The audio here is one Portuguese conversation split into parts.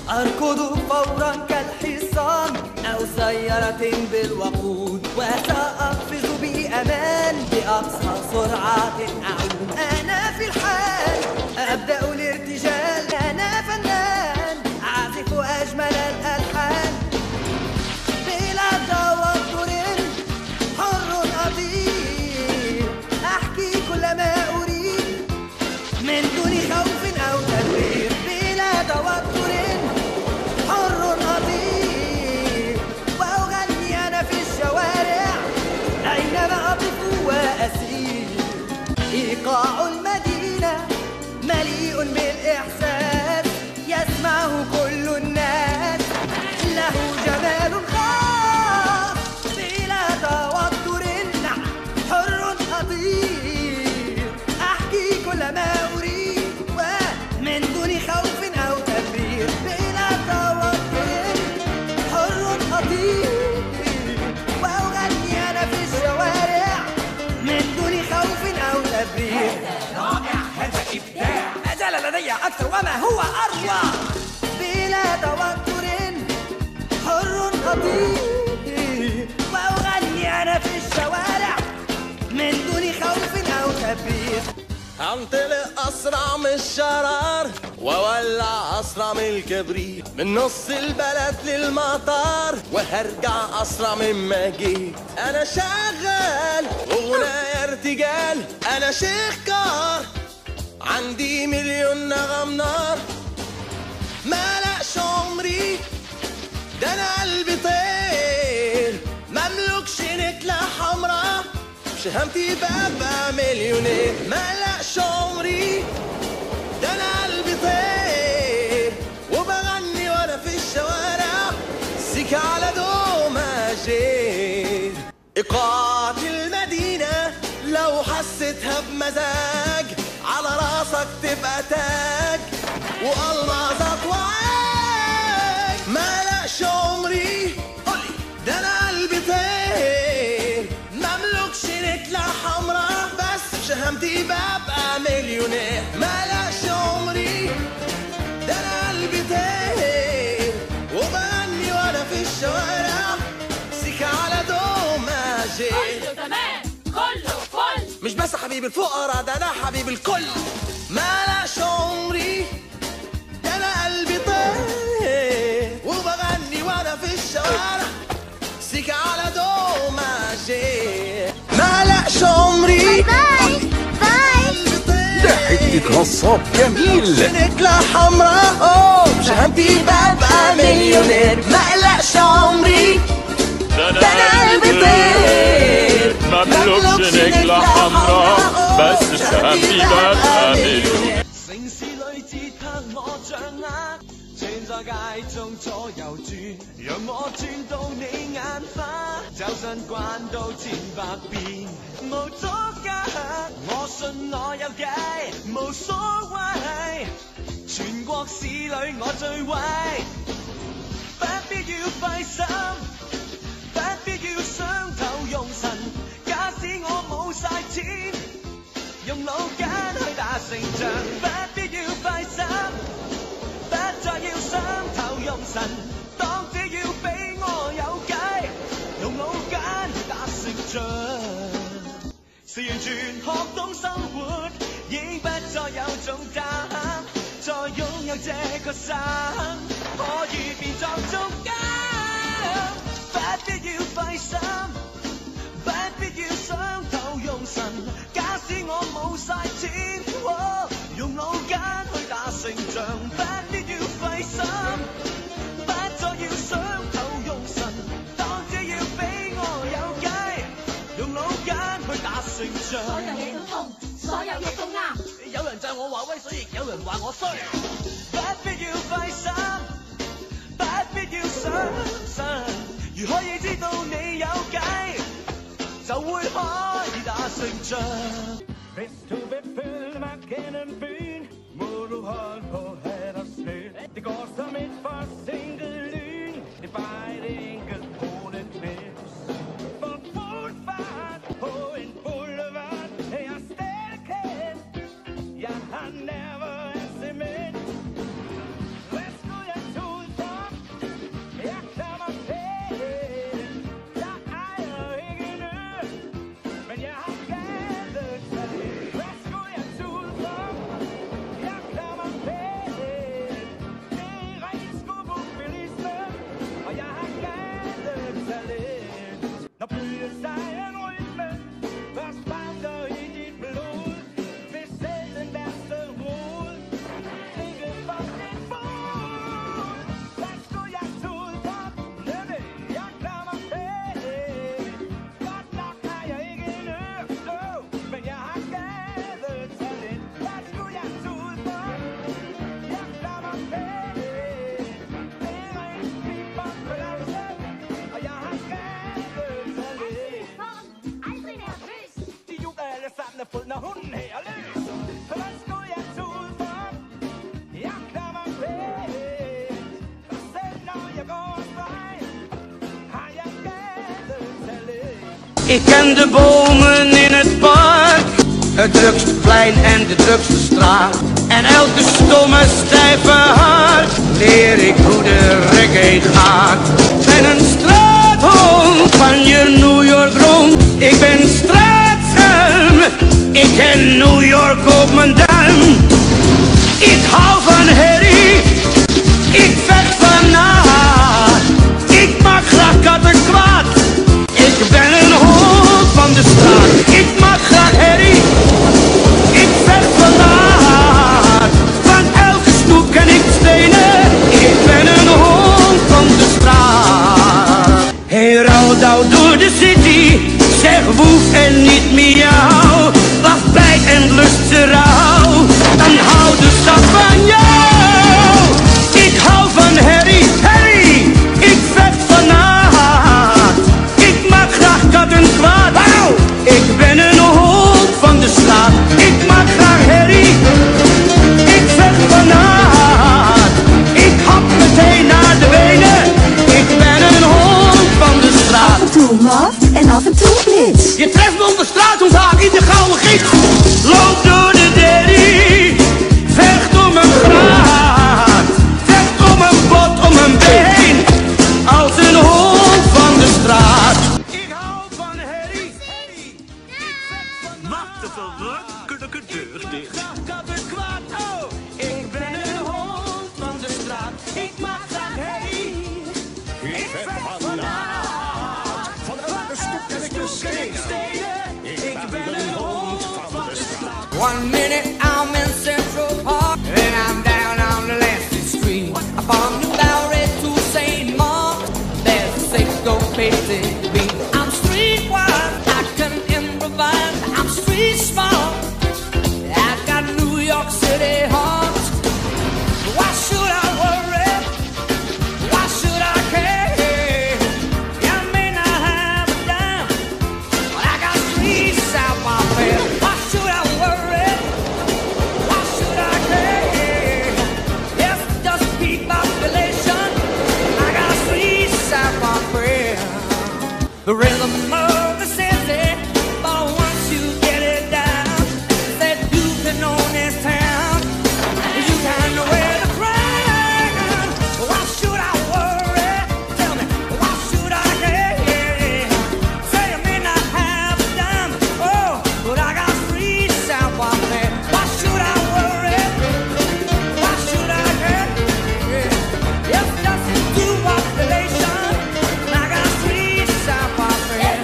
أركض فورا كالحصان أو سيارة بالوقود، وسأقفز بأمان بأقصى سرعة أعوم. أنا في الحال أبدأ الارتجال، أنا فنان أعزف أجمل الألحان بلا توتر، حر أطير أحكي كل ما أريد من دون خوف أو تدبير. بلا توتر حر أطير وأغني أنا في الشوارع أينما أقف وأسير. إيقاع المدينة مليء بالإحساس، يسمعه كل الناس، له جمال خاص. بلا توتر حر أطير أحكي كل ما أريد ومن دون خوف أو تدبير. بلا توتر حر أطير وأغني أنا في الشوارع من دون خوف أو تدبير. رائع، هذا إبداع. أزال لدي أكثر وما هو أروع. بلا توتر حر أطير وأغني أنا في الشوارع من دون خوف أو تدبير. هنطلق أسرع من الشرار وولع أسرع من الكبريت، من نص البلد للمطار وهرجع أسرع مما جيت. أنا شغال وغنايا ارتجال، أنا شيخ كار عندي مليون نغم نار. ملقش عمري ده أنا قلبي طير، مملكش نتلة حمرا شهامتي ببقى مليونير. ملقش عمري ده أنا قلبي طير، وبغني وأنا في الشوارع سيكا على دوماجير. إيقاعات المدينة لو حسيتها بمزاج، على راسك تبقى تاج وألمازك وعاج. ملقش عمري ده أنا قلبي طير، مملكش نتلة حمرا بس بشهامتي ببقى مليونير. ملقش عمري ده أنا قلبي طير، وبغني وأنا في الشوارع سيكا على دوماجير. كله تمام، كله فل. مش بس حبيب الفقراء، ده أنا حبيب الكل. ملقش عمري ده أنا قلبي طير، وبغني وأنا في الشوارع سيكا على دوماجير. ملقش عمري باي باي. ده حتة نصاب جميل. نتلة حمراء بشهامتي ببقى مليونير. مقلقش عمري ده أنا قلبي طير، مملكش نجلة حمراء بس بشهامتي ببقى مليونير. 城市裏只得我掌握，轉在街中左右轉，讓我轉到你眼花，就算慣到千百遍，無阻隔。我信我有計，無所謂，全國市裏我最威，不必要費心，不必要傷透用神，假使我冇晒錢，用腦筋去打勝仗，不必要費心，不再要傷透用神，當只要俾我有計，用腦筋去打勝仗，是完全學懂生活，已不再有重擔，再擁有這個心，可以變作中間，不必要費心，不必要傷透用神，假使我冇晒錢，用腦筋去打勝仗，不必要費心，不再要傷透用神，當只要俾我有計，用腦筋去打勝仗。所有嘢都通，所有嘢都啱，有人讚我話威水，亦有人話我衰，不必要費心，不必要傷神，如可以知道你有計，就會可以打勝仗。 Best to be full, man kan en byn. Moro har på här och slut. Det går som ett farsingelyn. Det bär enkelt på den knyts. Från fortfart på en boulevard är jag stärkhet. Jag har never en cement. Vad skulle jag tro Ik ken de bomen in het park, het drukste plein en de drukste straat. En elke stomme stijve hart leer ik hoe de reggae gaat. Ben een straathond van je New York droom. Ik ben straatschelm, ik ken New York op mijn duim. Ik hou van herrie, ik vecht van naad. Ik maak graag kattenkwaad, ik ben een hond van de straat. Ik maak graag herrie, ik vecht van naad. Van elke stoep ken ik stenen, ik ben een hond van de straat. Hey, rouwdouw door de city, zeg woef en niet miauw. Wacht bij en lust ze rauw, dan hou de stad van jou. Ik hou van herrie, herrie, ik vecht van naad. Ik maak graag kattenkwaad, wauw. Ik ben een hond van de straat. Ik maak graag herrie, ik vecht van naad. Ik hap meteen naar de benen, ik ben een hond van de straat. Af en toe maf en af en toe blitz. Je treft me op de straat, onthaak in de gouden gids. Loop door de derrie, vecht om een graad. Vecht om een bot, om een been, als een hond van de straat. Ik hou van herrie, herrie. Ik vecht van Wacht even, wat? Kun ik een deur dicht? kattenkwaad, oh. Ik ben een hond van de straat. Ik maak graag herrie. Ik vecht van naad. Van elke stoep ken ik de stenen. Ik ben een hond van de straat. 1 minute I'm in Central Park, and I'm down on the Lansing Street. From New Bowery to St. Mark, there's a six-go pacey beat. I'm streetwise, I can improvise. I'm street smart, I've got New York City heart. Why should I worry? Why should I care? I may not have a dime, but I got streets out my bed. Why should I worry? Why should I care? Yes, just depopulation. I got streets out my bed. The rhythm of the city, but once you get it down, said you can own this town. You can wear the crown. Why should I worry? Tell me, why should I care? Say I may not have a dime, oh, but I got streets out my bed. Why should I worry? Why should I care? Yes, just do population. I got streets out my bed.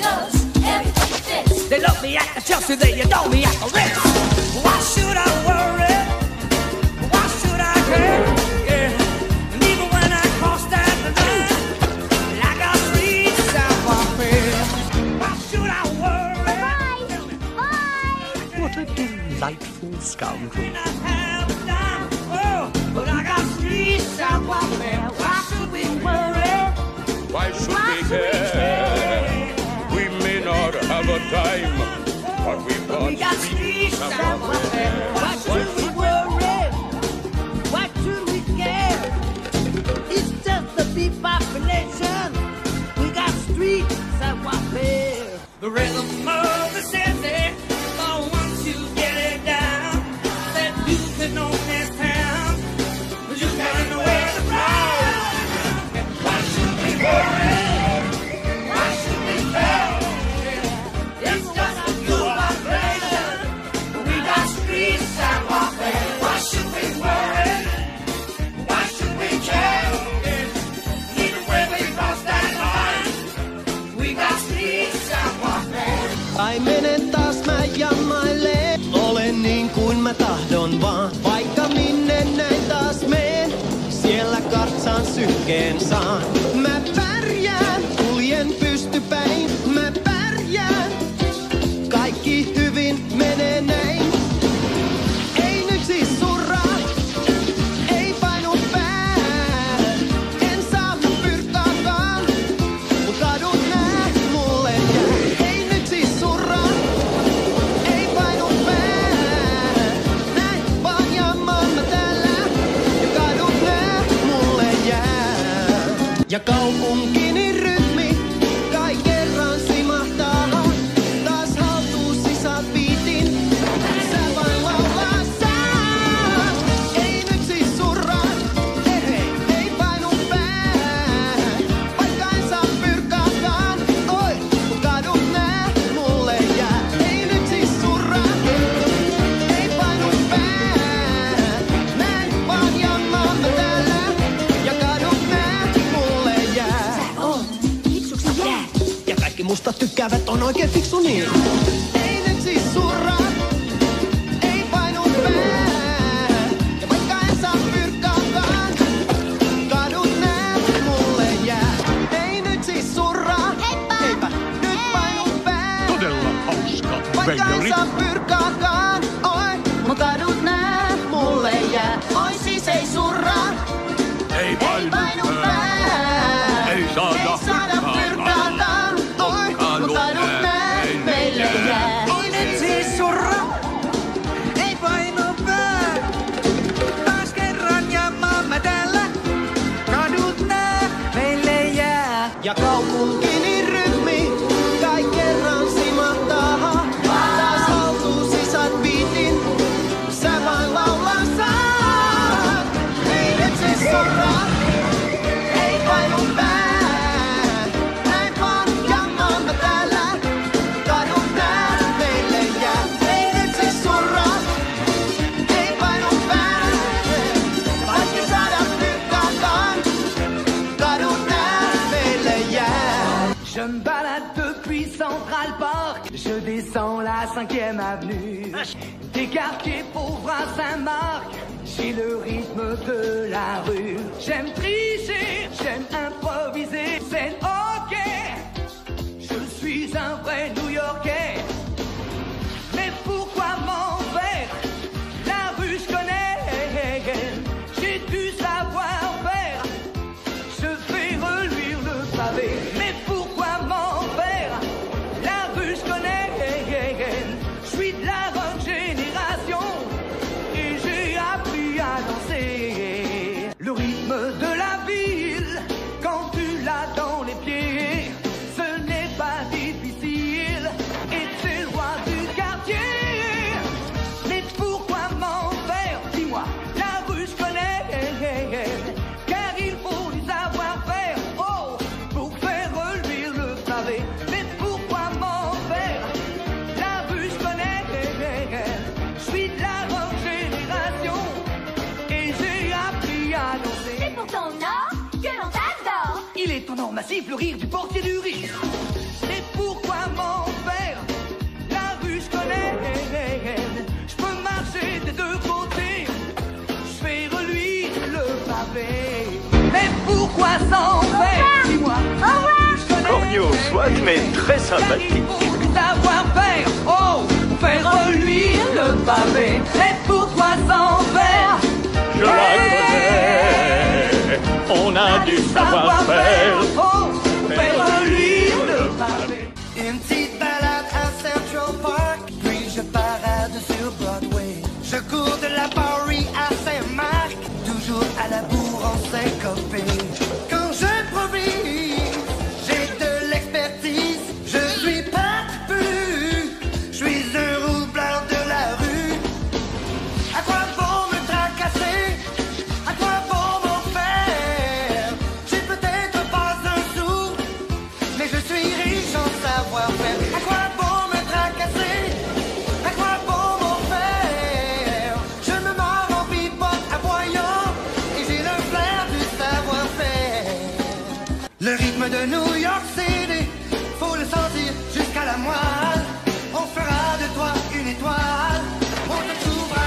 They love me at the Chelsea, they adore me at the Ritz. Why should I worry? Why should I care? Yeah. And even when I cross that line, I got streets out my bed. Why should I worry? Tell me, What a delightful scoundrel. I have a dime, oh, but I got streets out my bed. Why should we worry? Why should we care? We may not have a dime, but we've We got got streets streets out my bed. Why should we worry? Why should we care? It's just the big population. We got streets out my bed. The rhythm of the city, but once you get it down, that you can own this town. You can wear the crown. Why should we worry? Why should we care? It's just a new vibration. We got streets out my bed. Why should we worry? Why should we care? Even when we cross that line, we got streets out my bed. Ai menen taas mä jammailen, olen niin kuin mä tahdon vaan. Vaikka minne näin taas meen, siellä kartsaan sykkeen saan. Mä pärjään, kuljen pystypäin, mä pärjään. Kaikki hyvin menee näin. Ei nyt siis surraa, ei painu pää. En saa mä pyrkaakaan, mun kadut nää mulle jää. Ei nyt siis surraa, ei painu pää. Näin vaan jammaan mä täällä, ja kadut nää mulle jää. Ja kaupunkini rytmi kai kerran simahtaa. musta tykkäävät on oikein fiksu niin. Ei nyt siis surra, ei painu pää. Ja vaikka en saa pyrkkaakaan, kadut nää mulle jää. Ei nyt siis surra, heippa, nyt painu pää. Todella hauska, Vaikka en veijari. saa pyrkkaakaan, oi, mun kadut nää mulle jää. Oi siis ei surra, Ei painu pää. Ei saada pyrkkaakaan, oi, mun kadut nää meille jää. Ei nyt siis surra, ei painu pää. Taas kerran ja maamme täällä, kadut nää meille jää. Ja kaupunkini rytmi, kai kerran simahtaa. Taas haltuu sisat biitin, sä vain laulaa saat. Ei nyt siis surra, ei painu pää. Näin vaan ja maamme täällä, kadut nää meille jää. Ei nyt siis surra, ei painu pää. Vaikka saada pyrkkaakaan, kadut nää meille jää. Je me balade depuis Central Park, je descends la 5e avenue. Des quartiers pauvres à Saint-Marc, j'ai le rythme de la rue. J'aime tricher, j'aime improviser, c'est ok. Je suis un vrai New-Yorkais. Mais pourquoi m'en faire? La rue je connais, j'ai du savoir-faire. Je fais reluire le pavé. Mais pourquoi m'en faire? La rue je connais. Je suis de la bonne génération et j'ai appris à danser. Le rythme de la ville, quand tu l'as dans les pieds, ce n'est pas difficile et c'est le roi du quartier. Mais pourquoi m'en faire? Dis-moi, la rue je connais, car il faut du savoir-faire, oh, pour faire reluire le pavé. Mais pourquoi m'en faire? La rue je connais, je suis de la bonne génération et j'ai appris à danser. C'est pour ton or que l'on t'adore. Il est ton or massif, le rire du portier du riz. Mais pourquoi m'en faire? La rue je connais, je peux marcher des deux côtés, je fais reluire le pavé. Mais pourquoi s'en faire? Dis-moi, la rue je connais. Corneau, soit, mais très sympathique. Il faut du savoir-faire, oh, pour faire reluire le pavé. Mais pourquoi s'en faire? Je la connais. On a du savoir-faire. Oh, pour faire reluire le pavé. Une petite balade à Central Park, puis je parade sur Broadway. Je cours de la Bowery à Saint-Marc, toujours à la bourre en syncopé. Quand j'improvise, j'ai de l'expertise, je suis pas plus, je suis un roublard de la rue. À quoi bon me tracasser? À quoi bon m'en faire? J'ai peut-être pas un sou, mais je suis riche en savoir-faire. À quoi bon me tracasser? À quoi bon m'en faire? Je me mords en pipote aboyant et j'ai le flair du savoir-faire. Le rythme de New York City, faut le sentir jusqu'à la moelle. On fera de toi une étoile, on te trouvera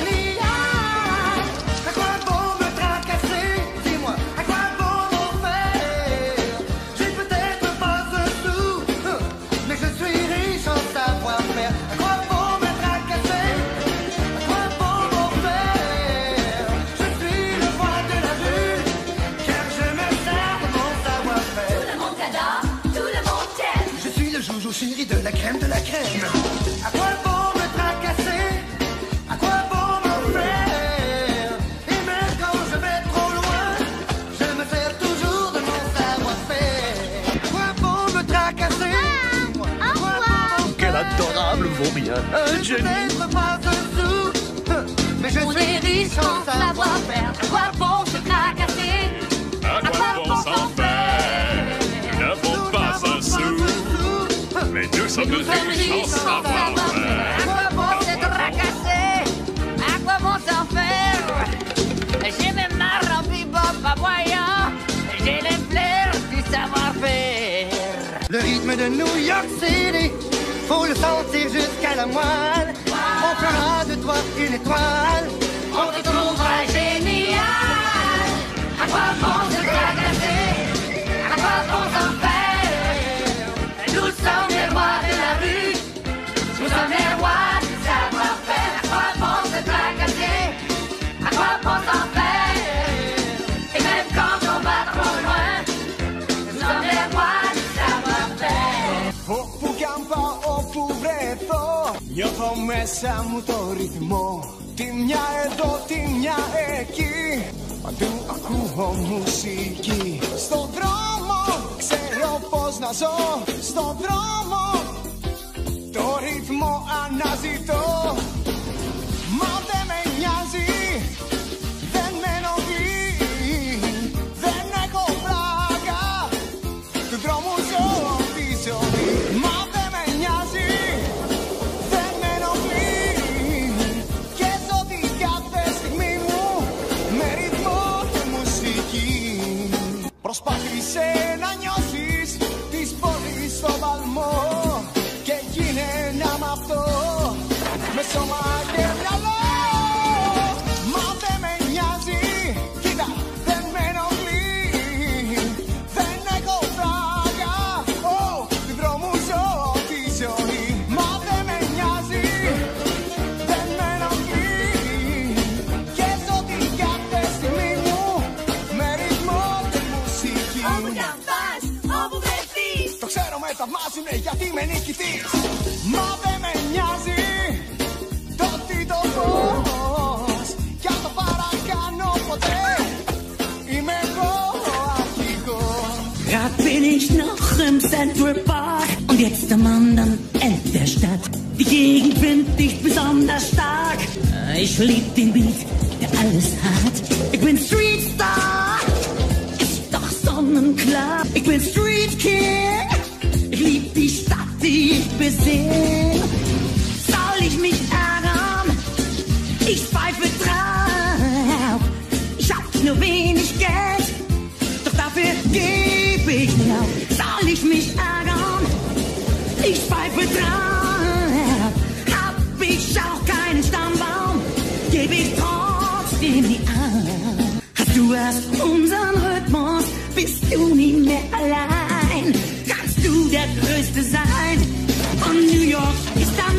génial. À quoi bon me tracasser? Dis-moi, à quoi bon m'en faire? J'ai peut-être pas un sou, mais je suis riche en savoir-faire. À quoi bon me tracasser? À quoi bon m'en faire? Je suis le roi de la rue, car je me sers de mon savoir-faire. Tout le monde t'adore, tout le monde t'aime. Je suis le joujou chéri de la crème de la crème. À quoi bon me tracasser? À quoi bon m'en faire? Et même quand je vais trop loin, je me sers toujours de mon savoir-faire. À quoi bon me tracasser? À quoi bon m'en Quel faire? adorable vaurien. Un Je génie. n'être pas un sou, mais je suis riche en savoir-faire. À quoi bon se tracasser? À quoi bon s'en faire? Nous n'avons pas un sou, mais nous sommes riches en savoir-faire. À quoi bon se tracasser? À quoi bon s'en faire? J'ai mes marre en bebop aboyant. J'ai les flairs du savoir-faire. Le rythme de New York City. Faut le sentir jusqu'à la moelle. On fera de toi une étoile. On te trouvera génial. À quoi bon se tracasser? À quoi bon s'en faire? Nous sommes les rois de la rue. Nous sommes les rois du savoir-faire. À quoi bon se tracasser? À quoi bon s'en faire? Et même quand on va trop loin, nous sommes les rois du savoir-faire. Όπου κι αν πάω όπου βρεθώ, νιώθω μέσα μου το ρυθμό. Τη μια εδώ, τη μια εκεί, παντού ακούω μουσική. Στον δρόμο ξέρω πως να ζω. Στον δρόμο το ρυθμό αναζητώ. Μα δεν με νοιάζει, δεν με ενοχλεί, δεν έχω πλάκα. Του δρόμου ζω τη ζωή. Μα δεν με νοιάζει, δεν με ενοχλεί, και ζω την κάθε στιγμή μου με ρυθμό και μουσική. Προσπάθησε να νιώσεις της πόλης στο παλμό και γίνε ένα μ' αυτό με σώμα και μυαλό. Μα δεν με νοιάζει, κοίτα, δεν με ενοχλεί, δεν έχω πλάκα. Του δρόμου ζω τη ζωή. Μα δεν με νοιάζει, δεν με ενοχλεί, και ζω την κάθε στιγμή μου με ρυθμό και μουσική. Όπου κι αν πας, όπου βρεθείς, Το ξέρω με θαυμάζουνε γιατί είμαι νικητής. Μα δεν με νοιάζει το τι το πώς, κι αν το παρακάνω ποτέ, είμαι εγώ ο αρχηγός. Grad bin ich noch im Central Park und jetzt am anderen Ende der Stadt. Die Gegend find ich besonders stark. Ich lieb den Beat, der alles hat. Ich bin Streetstar, ist doch sonnenklar. Ich bin Street Kid, ich lieb die Stadt, die ich besehe. Soll ich mich ärgern? Ich pfeife drauf. Ich hab nur wenig Geld, doch dafür geb ich nicht auf. Soll ich mich ärgern? Ich pfeife drauf. Hab ich auch keinen Stammbaum, geb ich trotzdem nie auf. Hast du erst unseren Rhythmus, bist du nie mehr allein. Kannst du der Größte sein und New York ist dann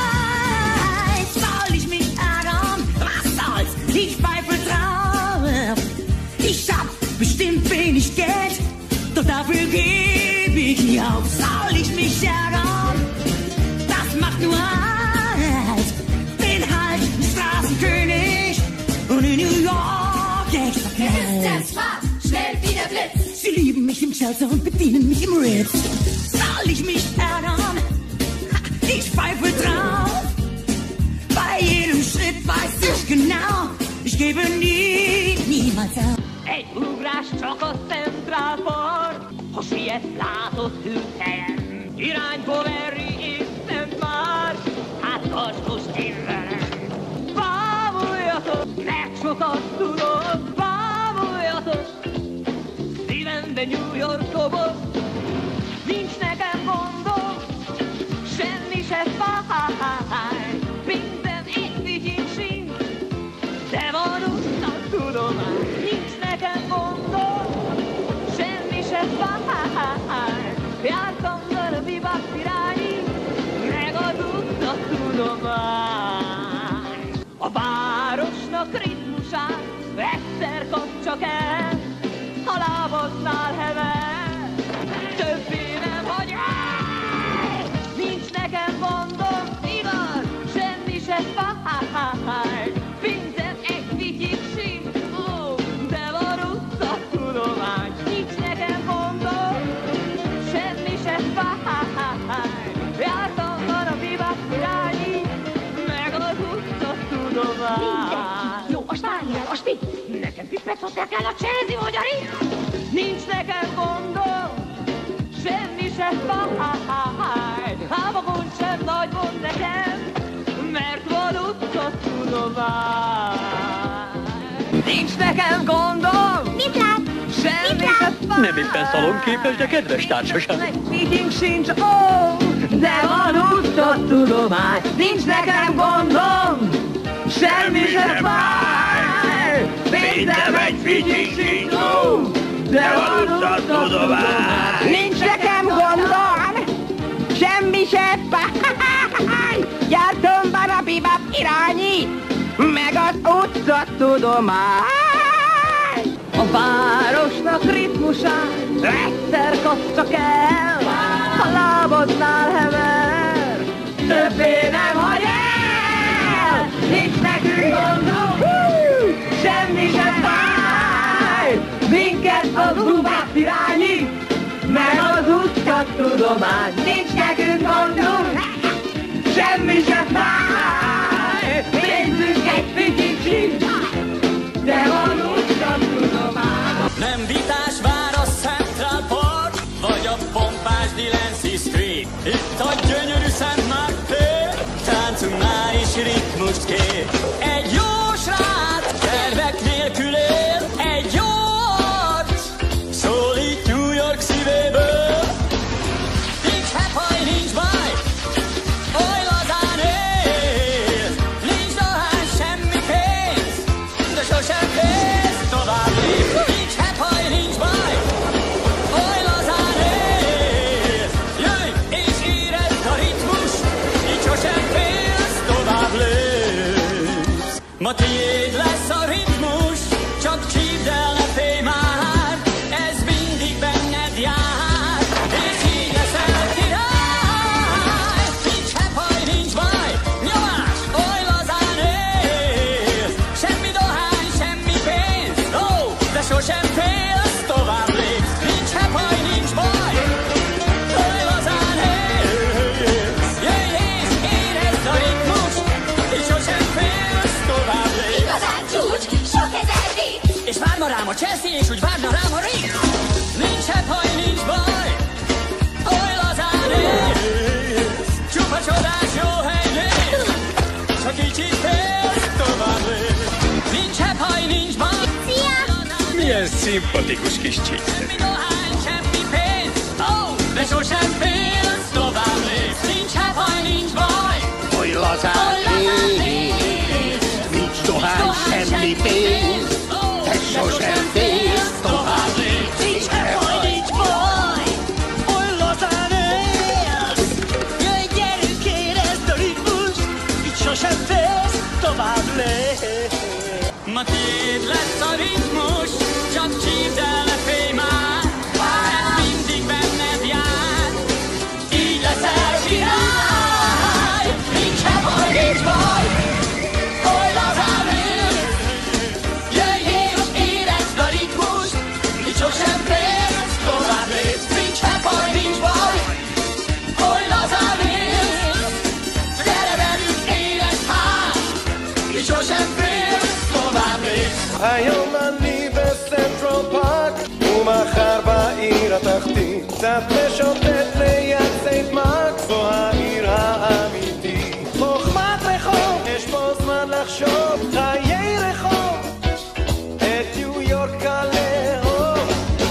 dein. Soll ich mich ärgern? Was soll's? Ich pfeife drauf. Ich hab bestimmt wenig Geld, doch dafür geb ich nie auf. Soll ich mich ärgern? Das macht nur Halt. Bin halt ein Straßenkönig und in New York extra der kalt. Smart, schnell wie der Blitz. Sie lieben mich im Shelter und bedienen mich im Ritz. Soll ich mich ärgern? Ha, ich pfeife drauf. Bei jedem Schritt weiß ich genau, ich gebe niemals auf. Egy ugrás csak a Central Park, ha siet, látod hűthelyen. Irányba veri éppen már, hát tarts most én velem. Bámuljatok, mert sokat tudok, bámuljatok. Szívemben New York doboz, nincs nekem gondom, semmi se fáj. Pénzem egy figyén sincs, de van utat tudomány. Nincs nekem gondom, semmi se fáj. Jártam darabig irányig, megadott a tudomány. A városnak ritmusát egyszer kap csak el, a lábadnál hever, többé nem vagy el. Nincs nekem gondom, igaz, semmi se fáj. Pénzem egy figyig sincs, de van ott a tudomány. Nincs nekem gondom, semmi se fáj. Jártam darabig irányig, megadott a tudomány. Jó, a spániel, a spit. Nekem pippet hozzá kell a Chelsea vagy a Ritz. Nincs nekem gondom, semmi se fáj. Ám a gond sem nagy gond nekem, mert van ott a tudomány. Nincs nekem gondom, Mit lát? semmi Mit se lát? Nem éppen szalonképes, de kedves társaság. Figyink sincs, ó, de van útott tudomány. Nincs nekem gondom, semmi sem fáj. Pénzem egy figyink sincs, ó, de van útott tudomány. Nincs nekem gondom, semmi sem fáj. Gyártom barabibab irányít, meg az utcatudomány. A városnak ritmusát egyszer kapsz csak el, ha lábadnál hever, többé nem hagy el. Nincs nekünk gondunk, semmi sem fáj, minket az bubát irányít, meg az utcatudomány. Nincs nekünk gondunk, semmi sem fáj, pénzünk egy figyik sincs, de van utcatudomány. Nem vitás vár a Central Park, vagy a pompás Delancey Street. Itt a gyönyörű Szent Mark tér, táncunknál is ritmust kér. Egy jó srác, tervek nélkül él, egy jó arc, szólít New York szívéből. Nincs hepaj, nincs baj, oly lazán él. Nincs dohány, semmi pénz, de sosem fész tovább lép. Nincs hepaj, nincs baj, oly lazán él. Jöjj és érezd a ritmus, így sosem félsz, tovább lépsz. Ma tiéd lesz a ritmus, csak csípd el, ne félj már, ez mindig benned jár, és így leszel király. Nincs hepaj, nincs baj, nyomás, oly lazán él. Semmi dohány, semmi pénz, ó, de sosem félsz, tovább lépsz. Nincs hepaj, nincs baj, oly lazán él. Jöjj és érezd a ritmus, így sosem félsz, tovább lépsz. Igazán csúcs, sok ezer hit. És várna rám a Chelsea, és úgy várna rám a Rick. Nincs hepaj, nincs baj, oly lazán élsz. Csupa csodás jó hely néz, csak kicsit félsz, tovább lépsz. Nincs hepaj, nincs baj. Szia! Milyen szimpatikus kis csík. Semmi dohány, semmi pénz, ó, de sosem félsz, tovább lépsz. Nincs hepaj, nincs baj, Oly lazán élsz, nincs dohány, semmi pénz, te sosem félsz, tovább lépsz. nincs hepaj, nincs baj, oly lazán élsz. Jöjj, gyerünk, érezd a ritmus, így sosem félsz, tovább lépsz. Ma tiéd lesz a ritmus, csak csípd el, ne félj már, ez mindig benned jár, így leszel király. Nincs hepaj, nincs baj, oly lazán élsz. Jöjj és érezd a ritmus, így sosem félsz, tovább lépsz. Nincs hepaj, nincs baj, oly lazán élsz. Gyere velünk, érezd hát, így sosem félsz, tovább lépsz. היום אני בסנטרל פארק ומחר בעיר התחתית קצת משוטט ליד סנט מרק זו העיר האמיתית חוכמת רחוב יש פה זמן לחשוב חיי רחוב את ניו יורק הלאום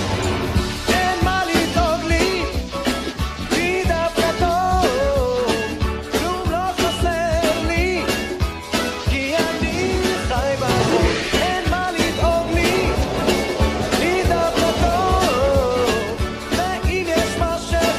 אין מה לדאוג לי לי דווקא טוב כלום לא חסר לי כי אני חי ברחוב אין מה לדאוג לי לי דווקא טוב ואם יש מה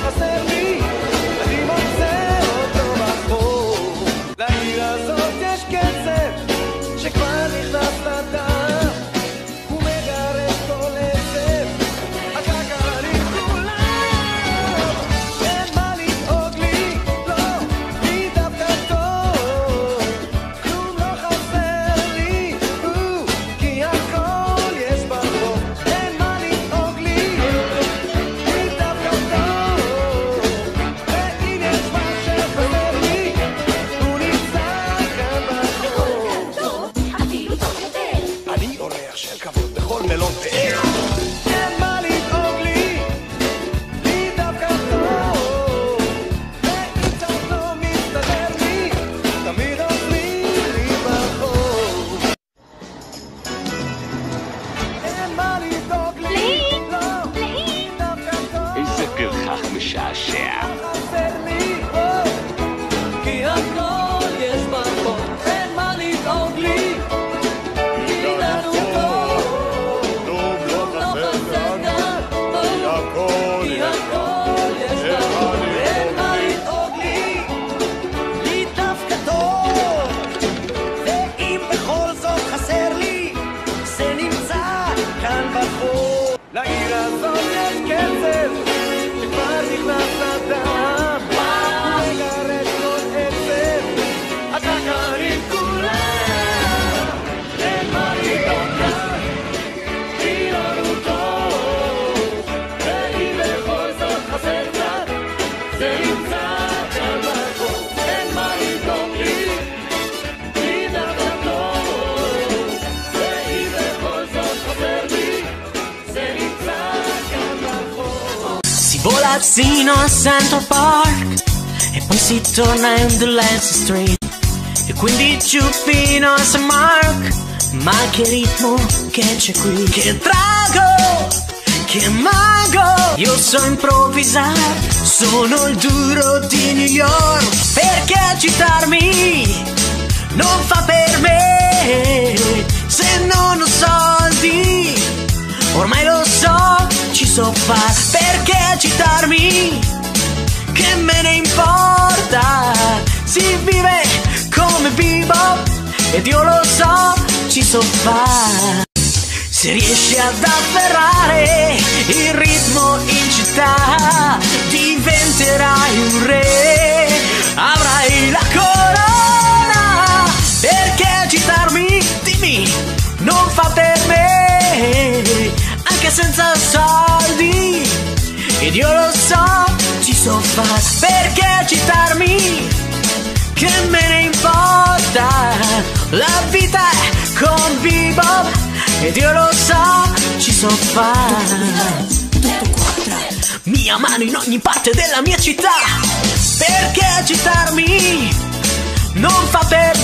volazzino a Central Park e poi si torna in Delancey Street e quindi giù fino a St. Mark. Ma che ritmo che c'è qui, che trago, che mago. Io so improvvisare, sono il duro di New York. Perché agitarmi non fa per me, se non ho soldi, ormai lo so, ci so fare. Perché agitarmi, che me ne importa, si vive come bebop ed io lo so, ci so fare. Se riesci ad afferrare il ritmo in città, diventerai un re, avrai la corona. Perché agitarmi, dimmi, non fa per me, anche senza soldi, ed io lo so, ci so fare. Perché agitarmi, che me ne importa, la vita è con bebop ed io lo so, ci so fare. Mia mano in ogni parte della mia città. Perché agitarmi non fa per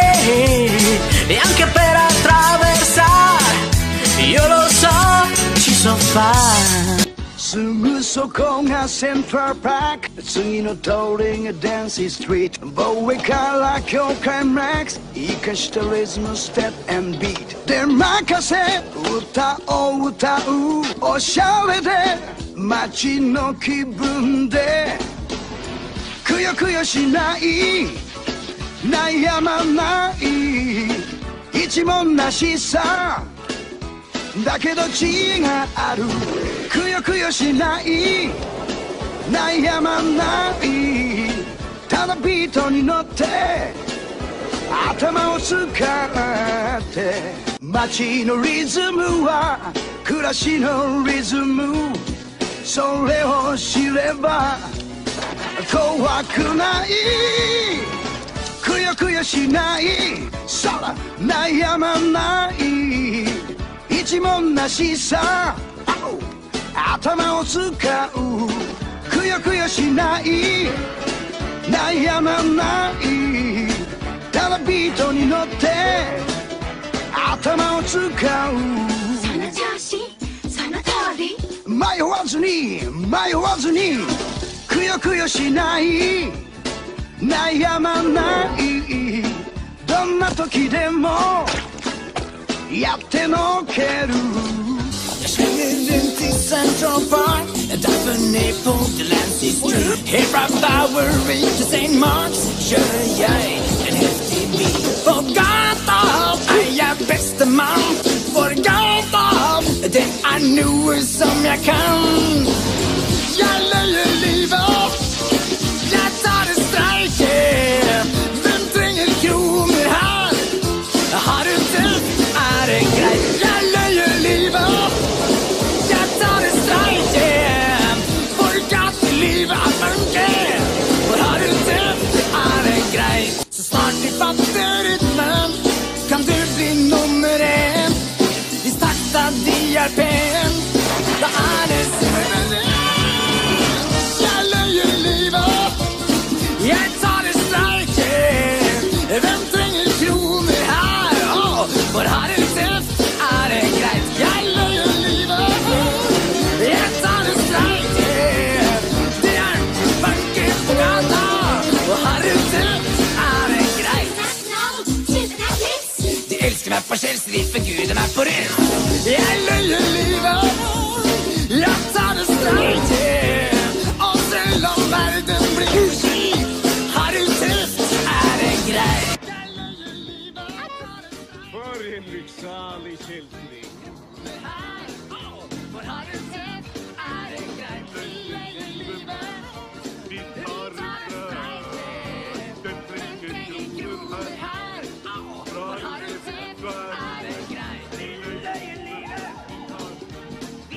me, e anche per attraversare, io lo so, ci so fare. すぐそこがセントラルパーク、次の通りがダンシーストリート、ボーイから教会マックス、生かしたリズムステップ&ビートで任せ、歌を歌うおしゃれで街の気分でくよくよしない、悩まない一文なしさだけど地がある、くよくよしない悩まない、ただビートに乗って頭を使って街のリズムは暮らしのリズム、それを知れば怖くない、くよくよしない、そら悩まない一文なしさ、頭を使う、くよくよしない悩まない、ただビートに乗って頭を使う、その調子その通り、迷わずに迷わずに、くよくよしない悩まない、どんな時でもやってのける。 Swinging into Central Park, dagen på Delancey Street. Hela Bowery till St. Marks, kör jag en häftig bil. På gatan är jag bäste man, på gatan det är nu som jag kan. Jag lejer livet, jag tar det strejken, vem tränger kronor här? Har du sett, är det grej? Jag lejer livet, så snart vi fattar rytmen kan du bli nummer en. Vi startar DRPn, då är det suveränt. Jag lejer livet, jag tar det strejken, vem tränger kronor här? För har det sett är det grejt. Jag lejer livet, jag tar det strejken, det är funky på gatan. Och har du sett älskar mig på källskrift för Gud är på det. Jag lejer livet, jag tar det strejken, och sen om världen blir skit, har du sett är det grej. För en lycksalig källskrift. För har du sett är det grej. Vi lejer livet, vi tar det strejken, den tränger kronor här. För har du sett är det grej. Vi lejer livet.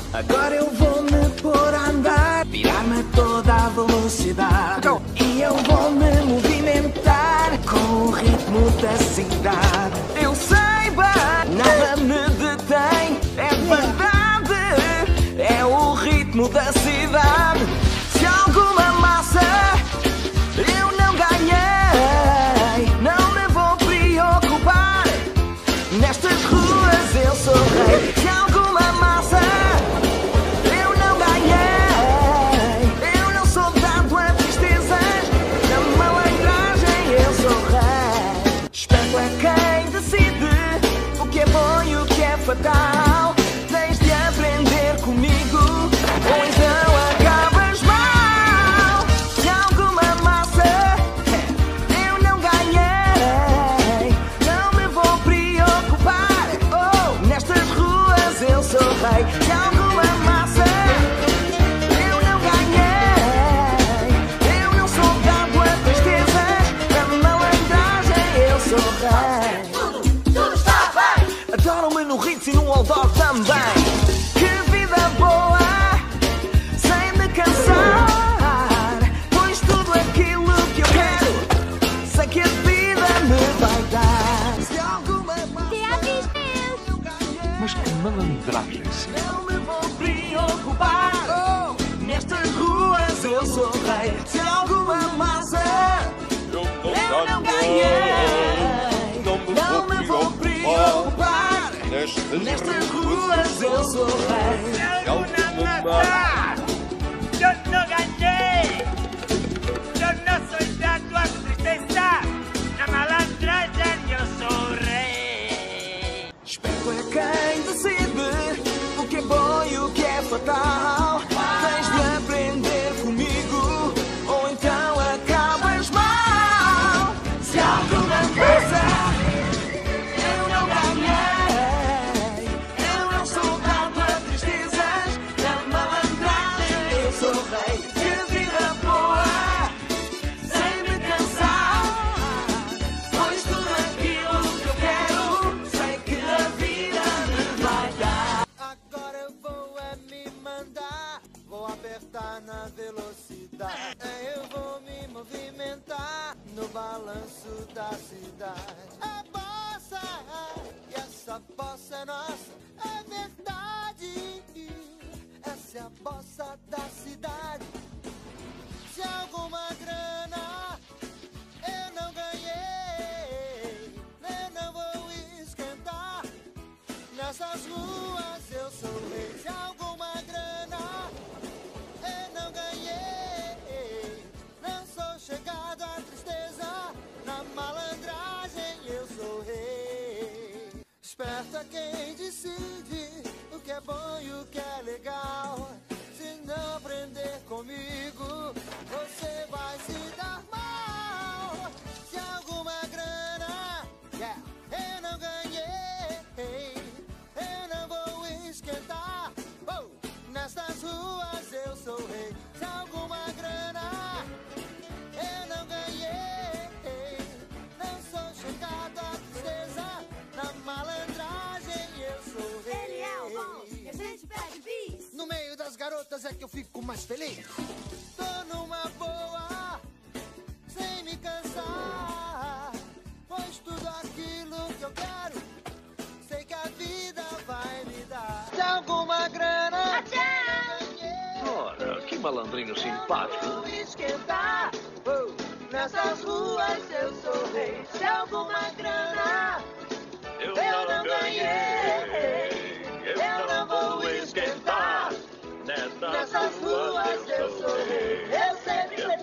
Agora eu vou me pôr a andar, virar-me a toda a velocidade. E eu vou me movimentar com o ritmo da cidade. Eu sei bem, nada me detém, é verdade, é o ritmo da cidade. Se alguma massa eu não ganhei, não me vou preocupar. Nestas ruas eu sou rei. Se alguma massa eu não ganhei, eu não sou dado a tristezas, na malandragem eu sou rei. Esperto é quem decide o que é bom e o que é fatal. Tens de aprender comigo, ou então acabas mal. Se alguma massa eu não ganhei, não me vou preocupar. Oh, nestas ruas eu sou rei. Se alguma massa eu não ganhei, eu não sou dado a tristeza, na malandragem eu sou rei. Tudo está bem. Adoram-me no Ritz e no outdoor também. Que vida boa, sem me cansar, pois tudo aquilo que eu quero, sei que a vida me vai dar. Se alguma massa eu ganhei, Mas que malandragem, sim. não me vou preocupar. Oh, nestas ruas eu sou rei. Se alguma massa eu não ganhei, não me vou preocupar. Nestas ruas eu sou rei. Se alguma massa yo no gané, yo no soy dado a tristeza, na malandragem eu sou rei. Esperto é quem decide o que é bom e o que é fatal. Tens de aprender comigo, ou então acabas mal. Se alguma coisa eu não ganhei, eu não sou dado a tristezas, na malandragem eu sou rei. Que vida boa, sem me cansar, pois tudo aquilo que eu quero, sei que a vida me vai dar. Agora eu vou me mandar, vou apertar na velocidade. Eu vou me movimentar no balanço da cidade. A bossa, e essa bossa é nossa, é verdade. Essa é a bossa da cidade. Se alguma grana eu não ganhei, eu não vou esquentar. Nessas ruas eu sou rei. Se alguma grana eu não ganhei, não sou chegado à tristeza, na malandragem eu sou rei. Esperto é quem decide o que é bom e o que é legal. Se não aprender comigo, você vai se dar mal. Se alguma grana eu não ganhei, eu não vou esquentar. Oh, nestas ruas eu sou rei. Se alguma grana eu não ganhei, não sou chegado à tristeza, na malandragem eu sou rei. Ele é o bom, e a gente pede bis. No meio das garotas é que eu fico mais feliz. Tô numa boa, sem me cansar, pois tudo aquilo que eu quero, sei que a vida vai me dar. Se alguma grana eu ganhei, Ora, que malandrinho simpático. vou esquentar. Nessas ruas eu sou rei. Se alguma grana eu não ganhei, eu não vou esquentar. Nessas ruas eu sou rei. Eu sempre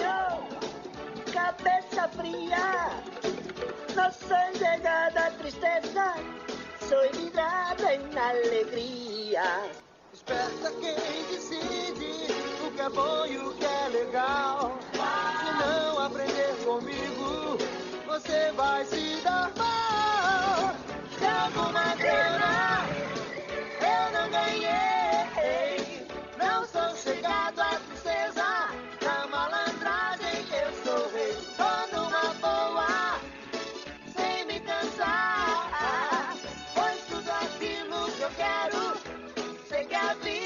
tenho cabeça fria, não sou chegada à tristeza, sou vidrada em alegria. Esperta quem decide o que é bom e o que é legal. Se não aprender comigo, você vai se dar mal. Se alguma grana eu não ganhei, não sou chegado à tristeza, na malandragem eu sou rei. Tô numa boa, sem me cansar, pois tudo aquilo que eu quero, sei que a vida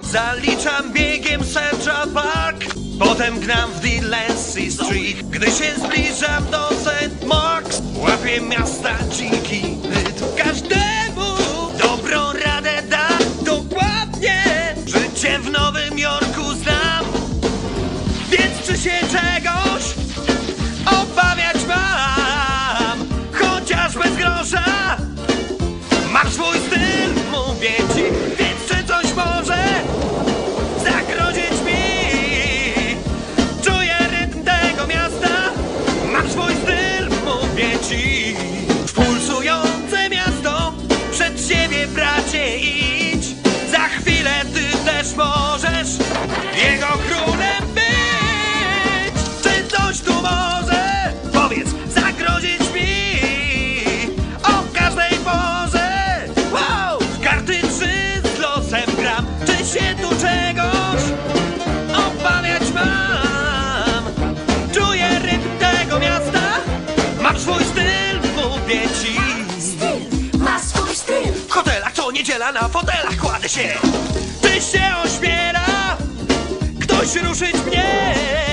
Zaliczam biegiem Central Park, potem gnam w Delancey Street. Gdy się zbliżam do St. Mark's, łapię miasta dziki rytm. Każdemu dobrą radę dam dokładnie. Życie w Nowym Jorku znam, więc czy się czegoś obawiać mam? Chociaż bez grosza mam swój styl, mówię ci. Więc czy coś może zagrozić mi? Czuję rytm tego miasta, mam swój styl, mówię ci. W pulsujące miasto przed siebie, bracie, idź. Za chwilę ty też możesz jego królem być. Czy coś tu może, powiedz, zagrozić mi? O każdej porze, wow, karty 3 z losem gram. Czy się tu czegoś obawiać mam? Czuję rytm tego miasta, mam swój styl, mówię ci. Styl, ma swój styl. W hotelach co niedziela na fotelach kładę się. Czy się ośmiela ktoś ruszyć mnie?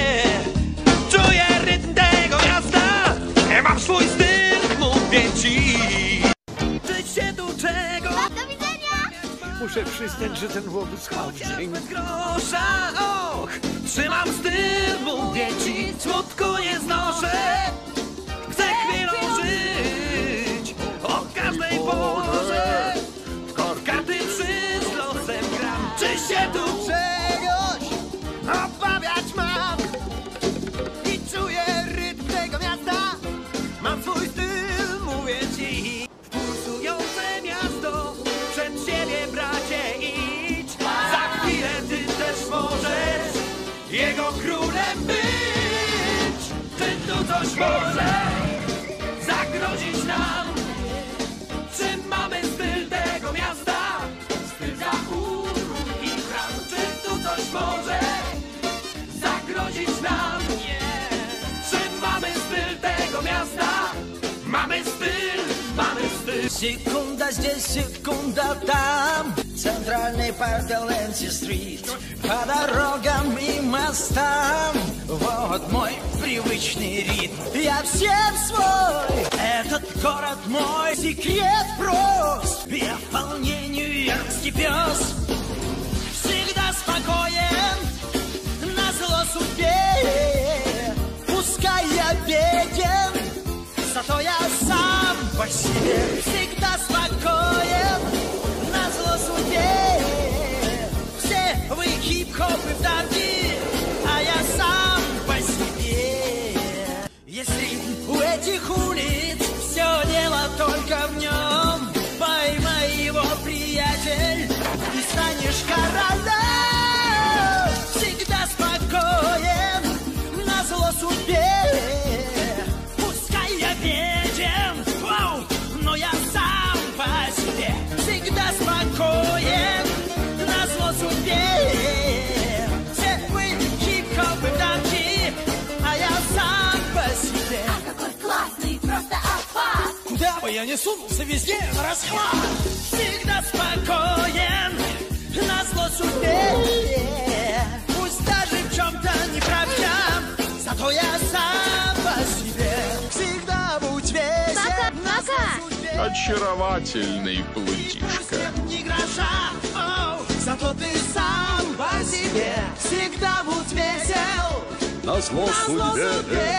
Czuję rytm tego miasta, mam swój styl, mówię ci. Czy się tu czegoś... Do widzenia! Muszę przyznać, że ten łobuz chodzi. Bez grosza, och, trzymam styl, mówię ci. Smutku nie znoszę, chcę chwilą żyć. O każdej porze, w karty 3 z losem gram. Czy się tu czegoś obawiać mam? I czuję rytm tego miasta, mam swój styl, mówię ci. W pulsujące miasto przed siebie, bracie, idź. Za chwilę ty też możesz jego królem być. Czy tu coś może zagrozić nam? Czy mamy styl tego miasta? Styl zachodu i bram. Czy tu coś może zagrozić nam? Czy mamy styl tego miasta? Mamy styl, mamy styl. Секунда здесь, секунда там. Центральный парк Delancey Street. По дорогам и мостам. Вот мой привычный ритм. Я всем свой. Этот город мой. Секрет прост. Я вполне нью-йоркский пес. Всегда спокоен. Назло судьбе. Пускай я беден, зато я сам по себе. Всегда спокоен, назло судьбе. Все вы хип-хоп и танки, а я сам по себе. Если у этих улиц все дело только в нем, поймай его, приятель, и станешь королем. Всегда спокоен, назло судьбе. Пускай я беден, вау, но я сам по себе. Всегда спокоен, назло судьбе. Все вы хип-хоп и танки, а я сам по себе. А какой классный, просто отпад. Куда бы я ни сунулся, везде на расхват. Всегда спокоен, назло судьбе. Пусть даже в чем-то не прав я, зато я сам по себе. Всегда будь весел, назло судьбе. Очаровательный плутишка. Ни гроша, оу, зато ты сам по себе. Всегда будь весел, Назло судьбе.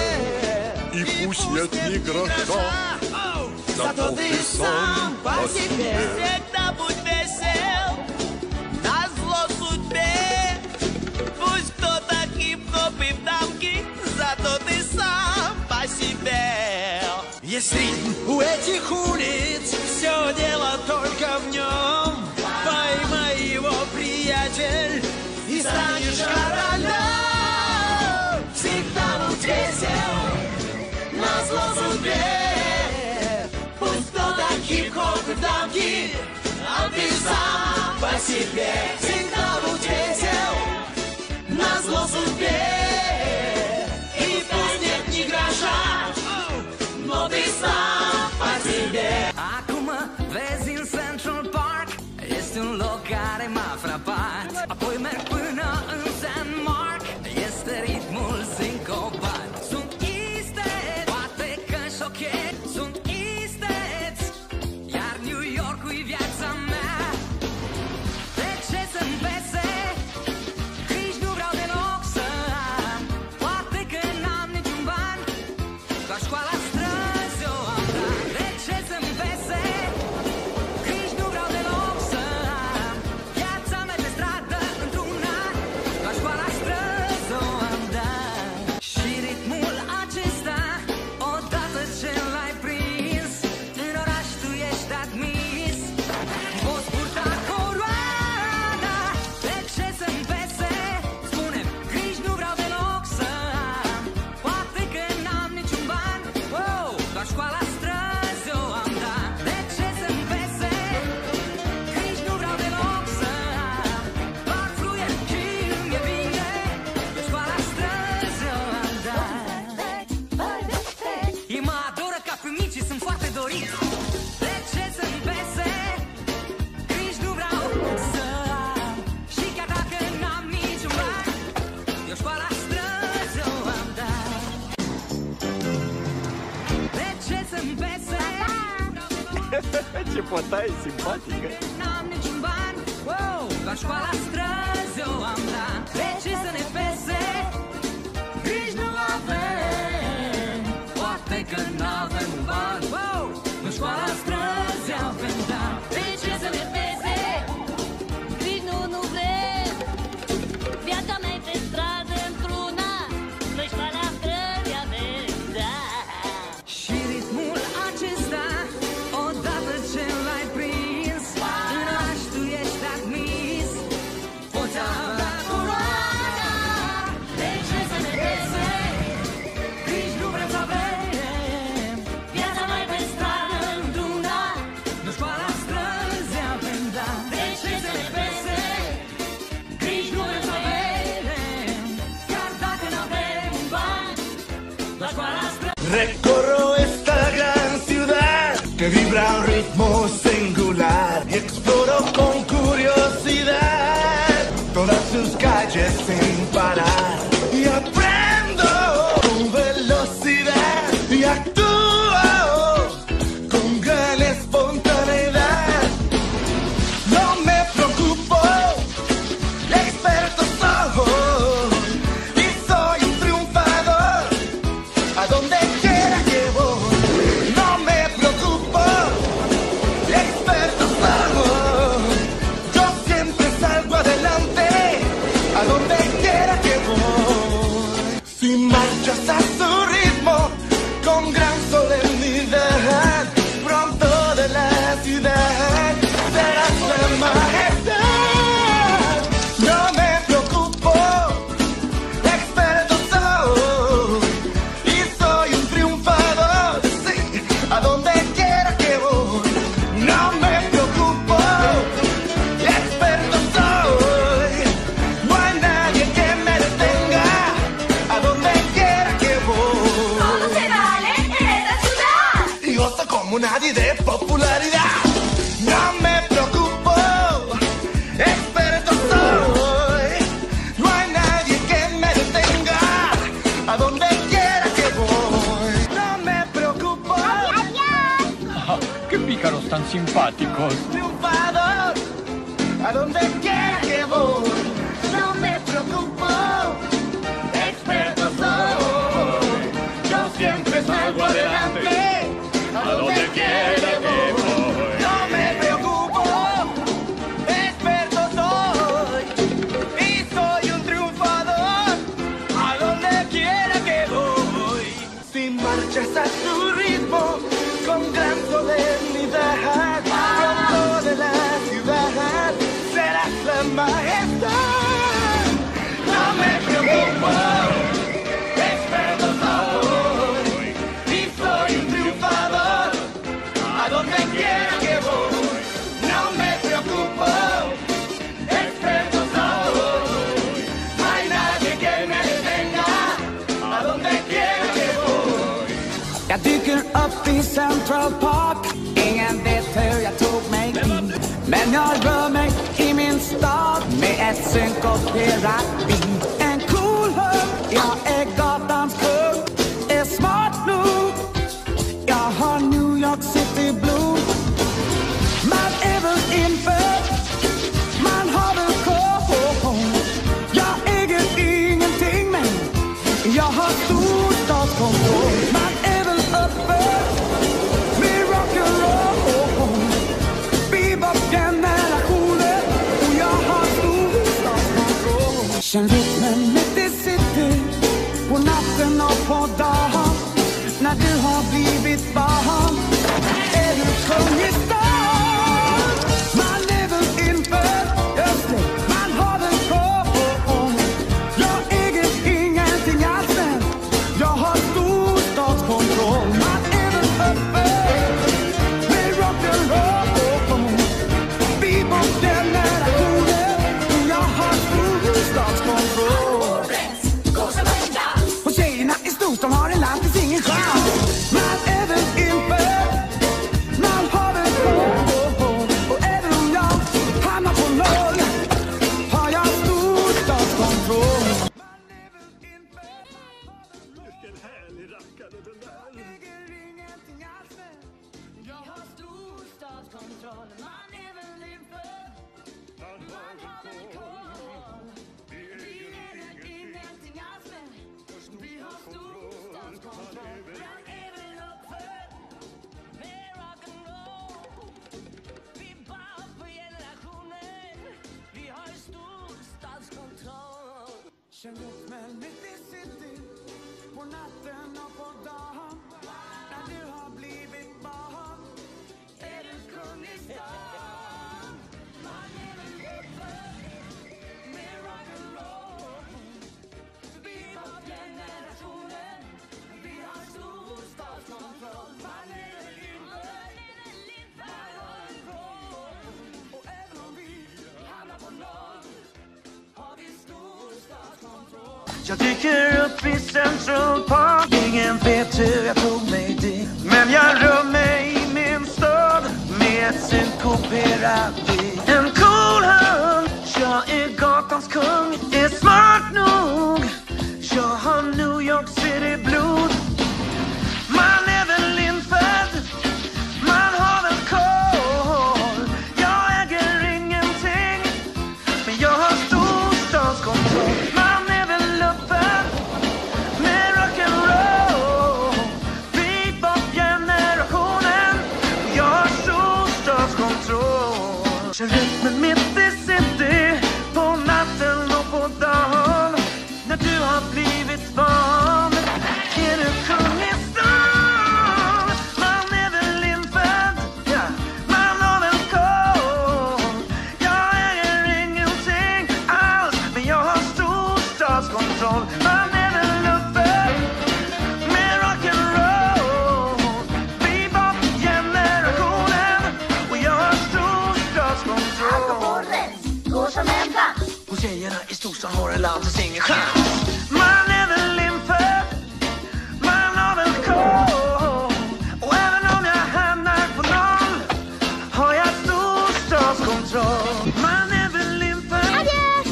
И пусть нет ни гроша, зато ты сам по себе. Всегда будь весел, назло судьбе. Пусть кто-то хип-хоп и в дамки, зато ты сам по себе. Если у этих улиц все дело только в нем, поймай его, приятель, и станешь королем. Всегда будь весел, назло судьбе. Пусть кто-то хип-хоп и в дамки, а ты сам по себе. Всегда будь весел, назло судьбе. И пусть нет ни гроша, но ты sám pa себе. Acum vezi în Central Park, este un loc care m-a frapat. Ce pota e simpatică. N-am niciun ban, wow, la școala străzi eu am dat. De ce să ne pese? Griji nu avem, poate că n-avem un ban, wow, la școala străzi avem dat. De ce să ne pese? Griji nu vrem, viața mea e pe stradă într-una, la școala străzi avem dat. Și ritmul acesta, odată ce l-ai prins, în oraș tu ești admis, poți avea coroana. De ce să ne pese? Griji nu vrem să avem, viața mai pe stradă într-una, nu școala străzi avem dat. De ce să ne pese? Griji nu vrem să avem, chiar dacă n-avem un ban, la școala străzi. Recorro esta gran ciudad que vibra a un ritmo singular y exploro con curiosidad todas sus calles sin parar y aprendo con velocidad y actúo con gran espontaneidad. No me preocupo, experto soy y soy un triunfador a donde quiera que voy. No me preocupo, experto soy, yo siempre salgo adelante a donde quiera que voy. Si marchas a su ritmo con gran solemnidad, pronto de la ciudad serás la majestad. No me preocupo, experto soy y soy un triunfador, sí, a donde quiera que voy. No me preocupo, experto soy, no hay nadie que me detenga, a donde quiera que voy. Todo se vale en esta ciudad. Y gozo como nadie de popularidad. No me preocupo, experto soy, no hay nadie que me detenga, a donde quiera que voy. No me preocupo, Ah, che picaros tan simpáticos. triunfador, a donde quiera que voy. No me preocupo, experto soy, yo siempre salgo adelante, a donde quiera que voy. No me preocupo, experto soy y soy un triunfador, a donde quiera que voy. Si marchas a tu ritmo con gran solemnidad, pronto de la ciudad serás la majestad. No me preocupo, experto soy y soy un triunfador, a donde quiera que voy. No me preocupo, experto soy, no hay nadie que me detenga, a donde quiera que voy. Jag dyker upp i Central Park, ingen vet hur jag tog mig dit. Men jag rör mig i min stad med ett synkoperat beat. En cool hund, jag är gatans kung, är smart nog. Jag har New York City Blue. Man är väl inför, man har väl koll. Jag äger ingenting men jag har storstadskontroll. Man är väl uppe med rock'n'roll, bebop-generationer och jag har storstadskontroll. Känn rytmen mitt i city, på natten och på dagen. När du har blivit barn är du kung i stan. Man är väl inför, just det, man har väl koll. Jag äger ingenting alls men jag har storstadskontroll. Man är väl uppe med rock'n'roll, bebop-generationer och jag har storstadskontroll. Och tjejerna i storstan har en lamp, finns ingen chans. Man är väl inför, man har väl koll. Och även om jag hamnar på noll har jag storstadskontroll. Vilken härlig rackare den där. Jag har storstadskontroll. storstadskontroll. Man är väl inför, man har väl koll. Vi äger ingenting alls, men vi har storstadskontroll. Man är väl uppför med rock'n'roll. Vi bara på generationer, vi har storstadskontroll. Känn rytmen mitt i city, på natten och på dagen. När du har blivit barn, är du kung i stan. Man är väl uppför med rock'n'roll. Vi var generationen, vi har storstadskontroll. Man är väl inför, man har en roll. Och även om vi hamnar på noll, har vi storstadskontroll. Jag dyker upp i Central Park. Ingen vet hur jag tog mig dit, men jag rör mig i min stad med ett synkoperat beat. En cool hand, jag är gatans kung, är smart nog. Jag har New York City blod. Man är väl infödd, man har väl koll. Jag äger ingenting, men jag har storstadskontroll. Man är väl uppfödd med rock'n'roll. Bebop-generationen, jag har storstadskontroll. Kör rytmen mitt i city, på natten och på dagen. När du har blivit van, är du kung i stan. Man är väl infödd, ja, man har väl koll. Jag äger ingenting alls, men jag har storstadskontroll. Man är väl uppfödd med rock'n'roll. Bebop-generationen, och jag har storstadskontroll. Allt går rätt, går som en dans. Och tjejerna i storstan har en landets ingen chans. Man är väl infödd, man har väl koll. Och även om jag hamnar på noll, har jag storstadskontroll. Man är väl infödd.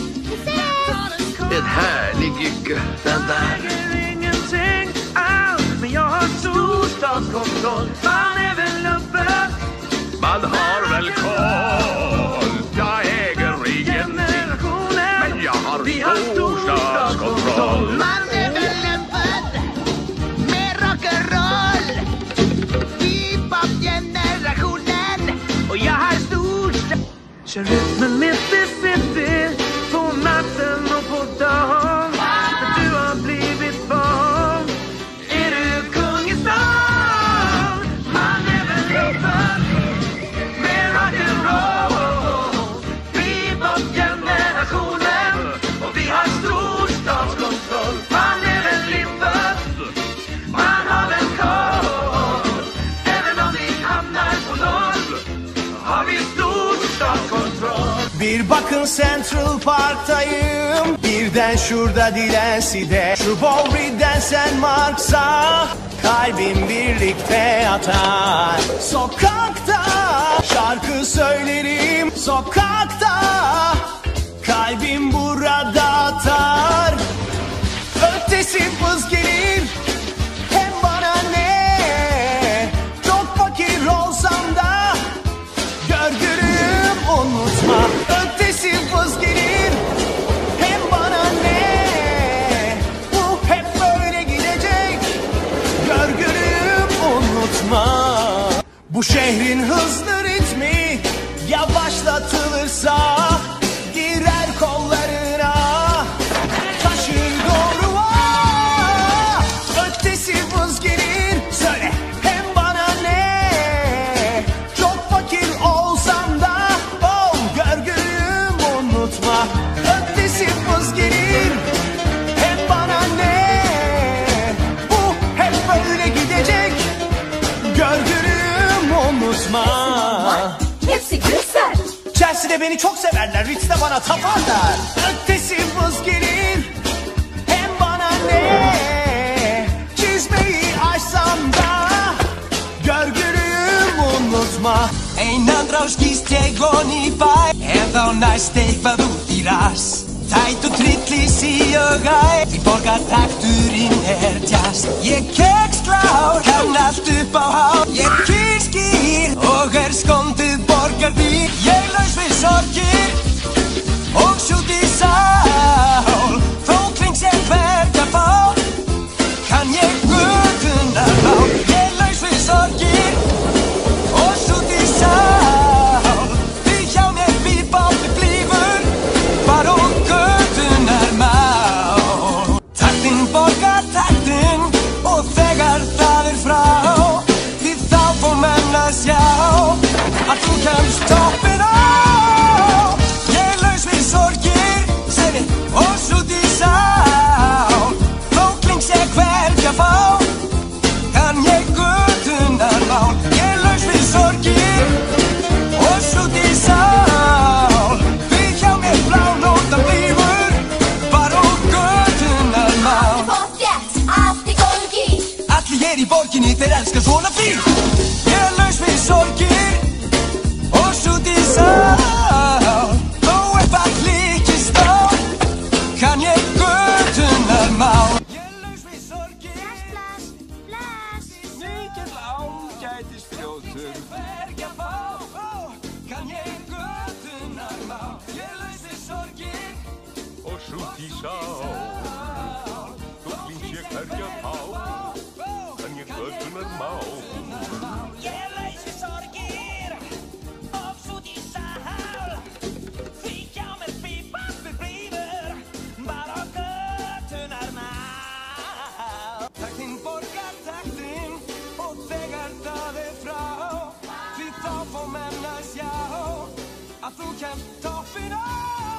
En härlig gygge, den där. Jag äger ingenting alls, men jag har storstadskontroll. Man är väl uppfödd, Man har väl koll. Jag äger ingenting, men jag har storstadskontroll. Man är väl uppfödd med rock'n'roll. Bebop-generationen, och jag har storstadskontroll. Kör rytmen mitt i city, på natten och på dagen. När du har blivit barn, är du kung i stan. Man är väl uppfödd med rock'n'roll. Bebop-generationen, och vi har storstadskontroll. Man är väl infödd, man har väl koll. Även om vi hamnar på noll, har vi storstadskontroll. Bir bakın Central Park'tayım, birden şurada Dilensi'de. Şu Bowery'den St. Marks'a kalbim birlikte atar. Sokakta şarkı söylerim, sokakta kalbim burada atar. Ötesi vız gelir, hem bana ne? Çok fakir olsam da görgürüm unutma. Ötesi vız gelir, hem bana ne? Bu hep böyle gidecek, görgürüm unutma. Bu şehrin hızlı ritmi yavaşlatılırsa girer kollarına, taşır doğruğa. Ötesi vız gelir, söyle hem bana ne? Çok fakir olsam da oh, görgürüm unutma. Ötesi vız gelir, hem bana ne? Bu hep böyle gidecek, görgürüm unutma. Hepsi güzel. Chelsea'de beni çok severler, Ritz'te bana taparlar. Ötesi vız gelir, hem bana ne? Çizmeyi açsam da görgürüm unutma. Ein andráskís tegoni fæ En þá næst eitthvað út í rass Tætt og trillis í auga Því borgartakturinn jazz Ég keksklár, kann allt upp á hár Ég kýrskýr og skondið καρδί Γέλος við sorgir og sjút í sál Þó kring sem verka fá Kann ég götunar á Gélös við sorgir og sjút í sál Því hjá mér bíbátti blífur Bara og götunar mál Taktinn borgar taktinn Og þegar það frá Því þá får menn að sjá Að þú kemst toppinn á Gélös við sorgir Segi og sjút í sál Þó kling sé hverja fá Kann ég götunar mál Gélös við sorgir Og sjút í sál Því hjá mér blánóta blífur Bara og götunar mál Pottjætt, allt í gangi Allir hér í borginni þeir elskar svona fíl Gélös við sorgir Og sjút í sál Þó eitthvað klikist á Kann ég götunar mál Gélös við sorgir Bless Mikill ágætis brjótur Verja fá Kann ég götunar mál Gélös við sorgir Og sjút í sál Þú klings ég hverja fá Kann ég götunar mál Gélös við sorgir Og sjút í sál Því hjá mér bíbátti blífur Bara götunar mál Taktinn borgar taktinn Og þegar það frá Því þá får menn að sjá Að þú kemst toppinn á